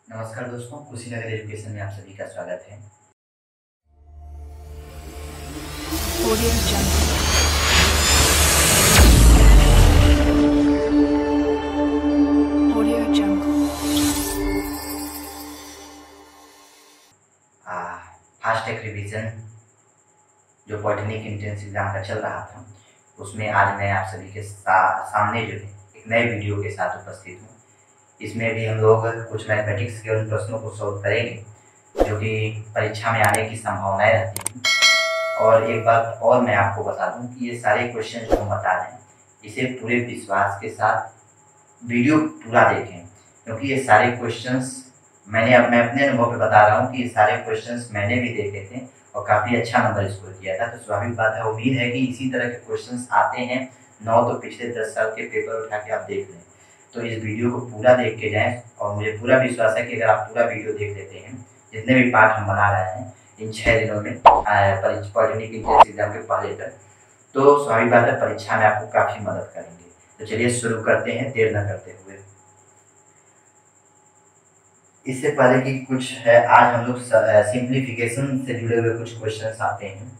नमस्कार दोस्तों, कुशीनगर एजुकेशन में आप सभी का स्वागत है। Audio Jungle. Audio Jungle. Fast track revision जो पॉलिटेक्निक एंट्रेंस एग्जाम का चल रहा था, उसमें आज मैं आप सभी के सामने जो है एक नए वीडियो के साथ उपस्थित हूँ। इसमें भी हम लोग कुछ मैथमेटिक्स के उन प्रश्नों को सॉल्व करेंगे जो कि परीक्षा में आने की संभावनाएं रहती हैं। और एक बात और मैं आपको बता दूं कि ये सारे क्वेश्चन जो हम बता रहे हैं, इसे पूरे विश्वास के साथ वीडियो पूरा देखें, क्योंकि ये सारे क्वेश्चंस मैं अपने अनुभव पे बता रहा हूँ कि ये सारे क्वेश्चंस मैंने भी देखे थे और काफ़ी अच्छा नंबर स्कोर किया था। तो स्वाभाविक बात है, उम्मीद है कि इसी तरह के क्वेश्चंस आते हैं 9 तो पिछले 10 साल के पेपर उठा के आप देख लें। तो इस वीडियो को पूरा देख के जाएं और मुझे पूरा विश्वास है कि अगर आप पूरा वीडियो देख लेते हैं, जितने भी पार्ट हम बना रहे हैं इन 6 दिनों में पॉलिटेक्निक एंट्रेंस एग्जाम के पहले तक, तो स्वाभाविक बात है परीक्षा में आपको काफ़ी मदद करेंगे। तो चलिए शुरू करते हैं देर न करते हुए। इससे पहले कि कुछ है, आज हम लोग सिंप्लीफिकेशन से जुड़े हुए कुछ क्वेश्चंस आते हैं।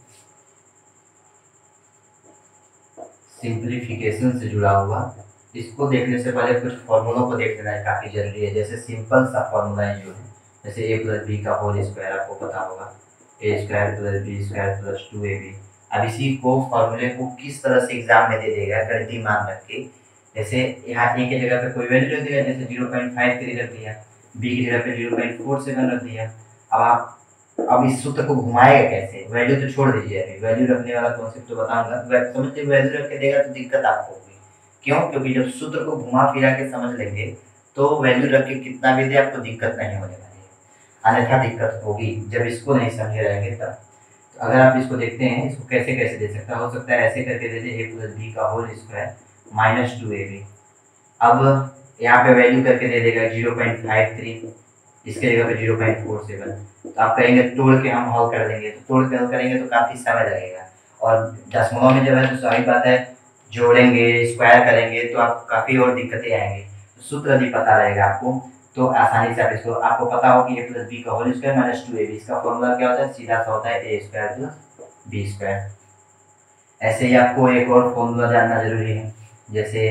सिंप्लीफिकेशन से जुड़ा हुआ, इसको देखने से पहले कुछ फॉर्मूलों को देख लेना काफ़ी जरूरी है। जैसे सिंपल सा फॉर्मूला है जो है, जैसे a प्लस बी का होल स्क्वायर, आपको पता होगा a square plus B square plus 2ab। अब इसी को फॉर्मूले को किस तरह से एग्जाम में दे देगा गणितीय मान रख के, जैसे यहाँ a की जगह पे कोई वैल्यू रख दिया, जैसे 0.53 रख दिया, b की जगह पे 0.47 रख दिया। अब इस सूत्र को घुमाएगा कैसे? वैल्यू तो छोड़ दीजिए, अभी वैल्यू रखने वाला कॉन्सेप्ट तो बताऊंगा। समझते वैल्यू रख के देगा तो दिक्कत आपको होगी। क्यों? क्योंकि जब सूत्र को घुमा फिरा के समझ लेंगे तो वैल्यू रख के कितना भी दे आपको दिक्कत नहीं होने वाली है, अन्यथा दिक्कत होगी जब इसको नहीं समझे रहेंगे तब। तो अगर आप इसको देखते हैं, इसको कैसे कैसे दे सकता हो सकता है ऐसे करके दे दे a प्लस बी का होल स्क्वायर माइनस 2ab। अब यहाँ पे वैल्यू करके दे देगा 0.53, इसके जगह पे 0.47। तो आप कहेंगे तोड़ के हम हल कर देंगे, तो तोड़ के हल करेंगे तो काफ़ी समय लगेगा, और दशमलव में जब है तो सही बात है जोड़ेंगे स्क्वायर करेंगे तो आपको काफ़ी और दिक्कतें आएंगी। तो सूत्र यदि पता रहेगा आपको तो आसानी से आप इसको, आपको पता हो कि a प्लस बी का होल स्क्वायर माइनस 2ab, इसका फॉर्मूला क्या होता है? सीधा सा होता है a square plus B square. ऐसे ही आपको एक और फॉर्मूला जानना जरूरी है, जैसे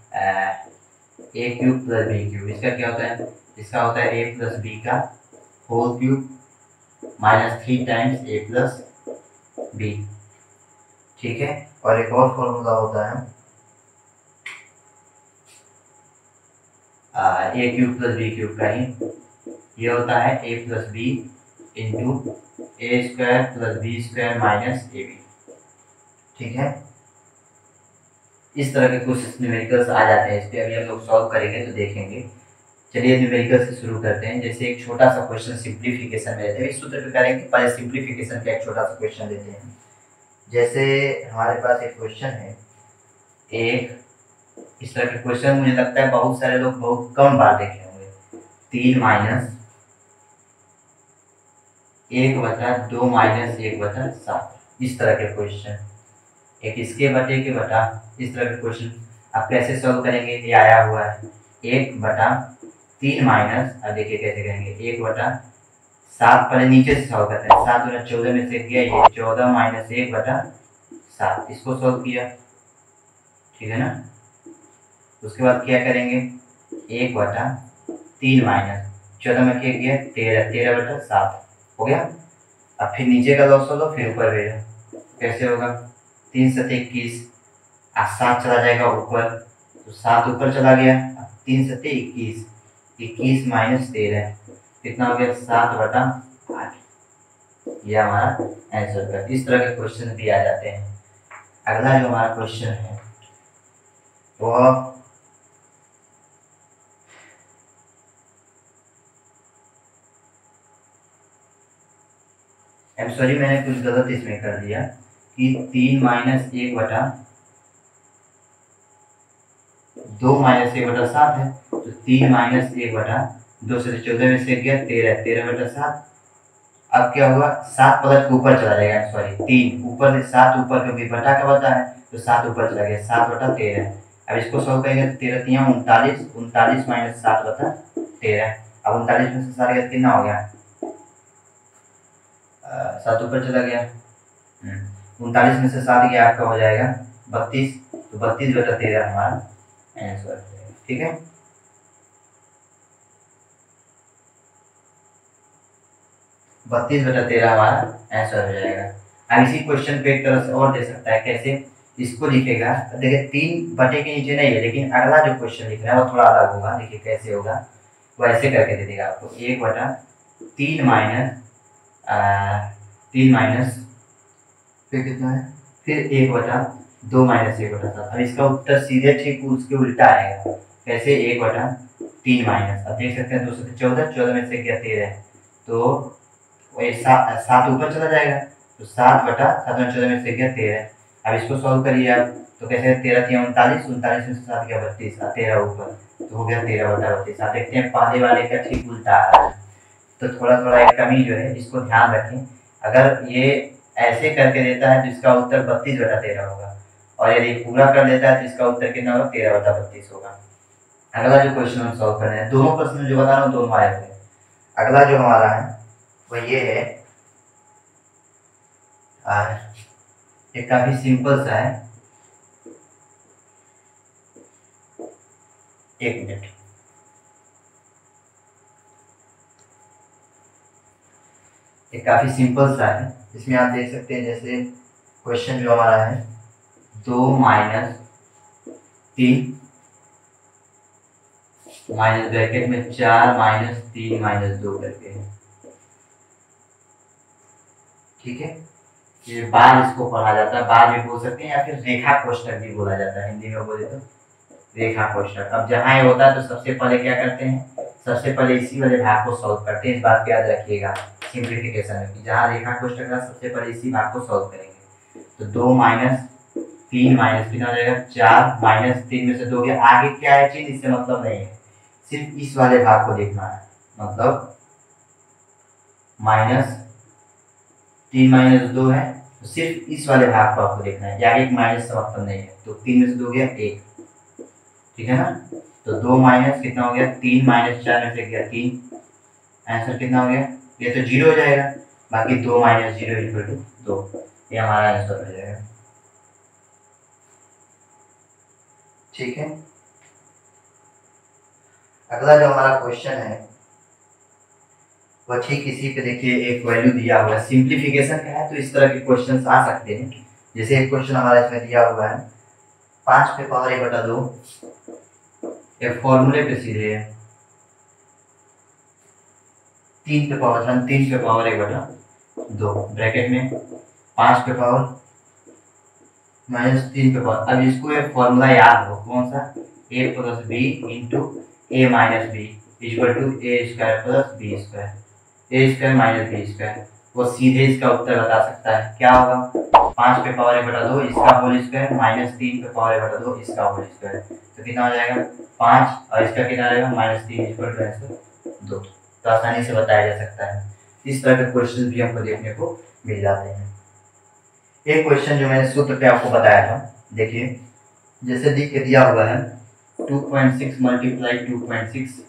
a cube plus B cube, इसका क्या होता है? इसका होता है a प्लस बी का whole cube minus 3 times a plus B. ठीक है। और एक और फॉर्मूला होता है a cube plus B cube का ही, ये होता है a plus B into A square plus B square minus A B. ठीक है। इस तरह के कुछ न्यूमेरिकल्स आ जाते हैं, इस पर अभी हम लोग सॉल्व करेंगे तो देखेंगे। चलिए न्यूमेरिकल से शुरू करते हैं। जैसे एक छोटा सा क्वेश्चन सिंप्लीफिकेशन में रहते हैं, इस सूत्र पे करेंगे, पहले सिंप्लीफिकेशन का एक छोटा सा क्वेश्चन लेते हैं। जैसे हमारे पास एक क्वेश्चन है, एक इस तरह के क्वेश्चन मुझे लगता है बहुत सारे लोग बहुत कम बार देखे होंगे। 3 माइनस 1/2 माइनस 1/7, इस तरह के क्वेश्चन, एक इसके बटे के बटा, इस तरह के क्वेश्चन आप कैसे सॉल्व करेंगे? ये आया हुआ है 1/3 माइनस, अब देखिए कैसे करेंगे, 1/7, पहले नीचे से सॉल्व करते हैं। 7 और 14 में से गया ये 14 माइनस 1/7, इसको सॉल्व किया, ठीक है ना। उसके बाद क्या करेंगे? 1/3 माइनस 14 में क्या गया 13, 13/7 हो गया। अब फिर नीचे का लॉस लो, फिर ऊपर भेजा, कैसे होगा? 3 7 21, 7 चला जाएगा ऊपर, तो 7 ऊपर चला गया, 3 7 21, 21 माइनस 13 कितना हो गया? 7/8। यह हमारा आंसर है। इस तरह के क्वेश्चन भी आ जाते हैं। अगला जो हमारा क्वेश्चन है वो सॉरी, मैंने कुछ गलत इसमें कर दिया कि 3 माइनस 1/2 माइनस 1/7 है, तो 3 माइनस 1/2 से 14 में से गया 13, 13/7। अब क्या हुआ? 7 पलट के ऊपर चला जाएगा, सॉरी 3 ऊपर से 7 ऊपर, क्योंकि बटा का बटा है तो 7 ऊपर चला गया, 7/13। अब इसको सॉल्व करेंगे तो 13 3 39, 39 माइनस 7/13। अब 39 में से 7 गया कितना हो गया, 7 ऊपर चला गया। 39 में से 7 गया आपका हो जाएगा 32, तो 32/13 हमारा आंसर है। ठीक है, बत्तीस बटा 13 हमारा आंसर हो जाएगा। अब इसी क्वेश्चन को एक तरह से और दे सकता है, कैसे इसको लिखेगा, देखिए 3 बटे के नीचे नहीं है, लेकिन अगला जो क्वेश्चन लिख रहा है वो थोड़ा अलग होगा। देखिए कैसे होगा, वो ऐसे करके दे देगा आपको 1/3 माइनस फिर कितना है, फिर 1/2 माइनस 1/7। अब इसका उत्तर सीधे ठीक उसके उल्टा आएगा, कैसे 1/3 माइनस, अब देख सकते हैं 2 से 14, 14 में से क्या 13 है, तो वही 7 ऊपर चला जाएगा, तो 7/7 में से क्या 13। अब इसको सॉल्व करिए आप, तो कैसे 13 3 39, 39 में से 7 गया 32, 13 ऊपर, तो हो गया 13/32। आप देखते हैं पहले वाले का ठीक उल्टा आ रहा है, तो थोड़ा थोड़ा एक कमी जो है इसको ध्यान रखें। अगर ये ऐसे करके देता है तो इसका उत्तर 32/13 होगा, और यदि पूरा कर देता है तो इसका उत्तर कितना होगा, 13/32 होगा। अगला जो क्वेश्चन हम सॉल्व कर रहे हैं, दोनों प्रश्न जो बता रहा हूँ दोनों आए हुए। अगला जो हमारा है वो ये है, ये काफी सिंपल सा है, एक मिनट, ये काफी सिंपल सा है। इसमें आप देख सकते हैं जैसे क्वेश्चन जो हमारा है 2 - 3 माइनस ब्रैकेट में 4 - 3 - 2 करके है। ठीक है, ये बार इसको पढ़ा जाता है, बार भी बोल सकते हैं या फिर रेखा कोष्ठक भी बोला जाता है, हिंदी में बोले तो रेखा कोष्ठक। अब जहाँ ये होता है तो सबसे पहले क्या करते हैं, सबसे पहले इसी वाले भाग को सॉल्व करते हैं। इस बात को याद रखिएगा सिंप्लीफिकेशन में, कि जहाँ रेखा कोष्ठक है सबसे पहले इसी भाग को सॉल्व करेंगे। तो 2 - 3 माइनस कितना हो जाएगा, 4 - 3 में से 2 गया, आगे क्या है चीज इससे मतलब नहीं है, सिर्फ इस वाले भाग को देखना है, मतलब -3 - 2 है, तो सिर्फ इस वाले भाग को आपको देखना है, आगे एक माइनस से मतलब नहीं है। तो 3 में से 2 गया 1, ठीक है ना, तो 2 माइनस कितना हो गया, 3 - 4 में से गया 3, आंसर कितना हो गया, ये तो 0 हो जाएगा, बाकी 2 - 0 = 2, ये हमारा आंसर हो जाएगा। ठीक है, अगला जो हमारा क्वेश्चन है वह ठीक इसी पे देखिए, एक वैल्यू दिया हुआ है, सिंप्लीफिकेशन का है तो इस तरह के क्वेश्चंस आ सकते हैं। जैसे एक क्वेश्चन हमारा इसमें दिया हुआ है 5/1/2, ये फॉर्मूले पे सीधे है 3/1/2 ब्रैकेट में 5 - 3 अब इसको एक फॉर्मूला याद हो, कौन सा, a + b × a - b = a² + b², a² - b²। वो सीधे इसका उत्तर बता सकता है, क्या होगा, 5/1/2 इसका होल स्क्वायर - 3/1/2 इसका होल स्क्वायर, तो कितना हो जाएगा 5, और इसका कितना आएगा -3 = 2। तो आसानी से बताया जा सकता है। इस तरह के क्वेश्चन भी हमको देखने को मिल जाते हैं। एक क्वेश्चन जो मैंने सूत्र पे आपको बताया था, देखिए जैसे लिख के दिया हुआ है 2.6 × 2.6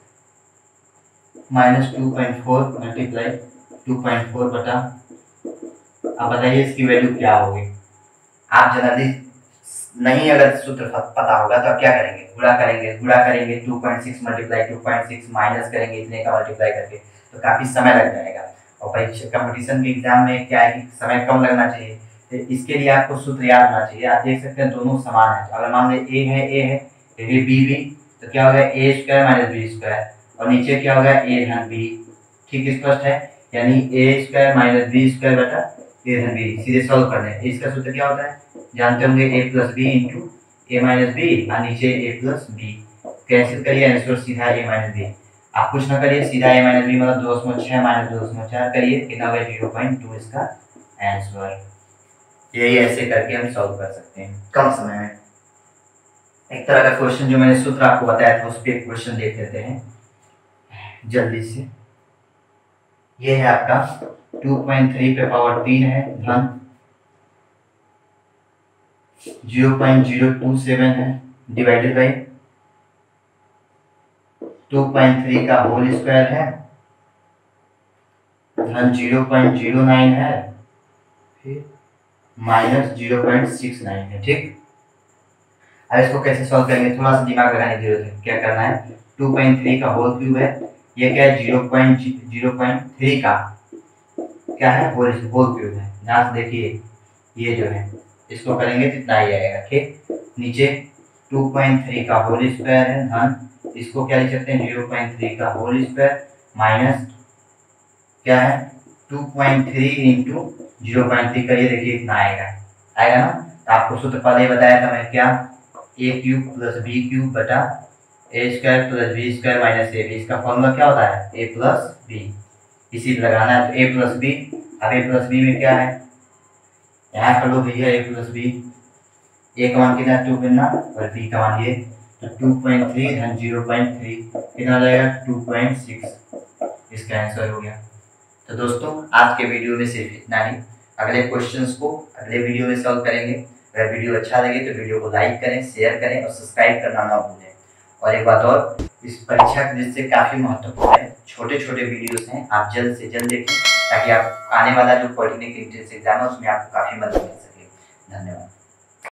-2.4 × 2.4 बटा, अब बताइए इसकी वैल्यू क्या होगी। आप जनरली नहीं अगर सूत्र पता होगा तो आप क्या करेंगे, गुणा करेंगे 2.6 × 2.6 माइनस करेंगे इतने का मल्टीप्लाई करके, तो काफी समय लग जाएगा। और परीक्षा कंपटीशन के एग्जाम में क्या है कि समय कम लगना चाहिए, तो इसके लिए आपको सूत्र याद होना चाहिए। आप देख सकते हैं दोनों समान है, अगर मान लें a है ये b, तो क्या होगा a² - b², और नीचे क्या होगा a धन b, ठीक स्पष्ट है, यानी a² - b² बटा a धन b। सीधे सॉल्व करना है, इसका सूत्र क्या होता है, जानते होंगे a + b × a - b, और नीचे a + b, कैंसिल करिए आंसर सीधा a - b। आप कुछ ना करिए, सीधा a - b मतलब 2/6 - 2/4 करिए, कितना होगा 0.2 इसका आंसर। यही ऐसे करके हम सॉल्व कर सकते हैं कम समय में। एक तरह का क्वेश्चन जो मैंने सूत्र आपको बताया था उस पर एक क्वेश्चन देख लेते हैं जल्दी से। ये है आपका 2.3 है धन 0.027 है डिवाइडेड बाई 2.3 का होल स्क्वायर है धन 0.09 है फिर माइनस 0.69 है। ठीक, अब इसको कैसे सॉल्व करेंगे, थोड़ा सा दिमाग लगाने की जरूरत है। क्या करना है, 2.3 का होल क्यूब है, ये क्या है 0.3 का क्या है होल क्यूब है। ध्यान से देखिए, ये जो है इसको करेंगे तो इतना ही आएगा। ठीक, नीचे 2.3 का होल स्क्वायर है धन इसको क्या लिख सकते हैं 0.3 का होल स्क्वायर माइनस क्या है 2.3 इंटू 0.3 करिए, देखिए इतना आएगा ना। तो आपको सूत्र पहले बताया था मैं, क्या A cube plus B cube बटा A square plus B square minus A B. इसका फॉर्मूला क्या होता है ए प्लस बी, इसी पे लगाना है। तो ए प्लस बी, अब ए प्लस बी में क्या है, यहाँ कर लो भैया ए प्लस बी, ए का मान कितना 2 करना और बी का मान ये, तो 2.3 धन 0.3 कितना आ जाएगा 2.6, इसका आंसर हो गया। तो दोस्तों आज के वीडियो में सिर्फ इतना ही, अगले क्वेश्चंस को अगले वीडियो में सॉल्व करेंगे। अगर वीडियो अच्छा लगे तो वीडियो को लाइक करें, शेयर करें और सब्सक्राइब करना ना भूलें। और एक बात और, इस परीक्षा के दृष्टि से काफ़ी महत्वपूर्ण है, छोटे छोटे वीडियोस हैं, आप जल्द से जल्द देखें ताकि आप आने वाला जो पॉलिटेक्निक एंट्रेंस एग्जाम है उसमें आपको काफ़ी मदद मिल सके। धन्यवाद।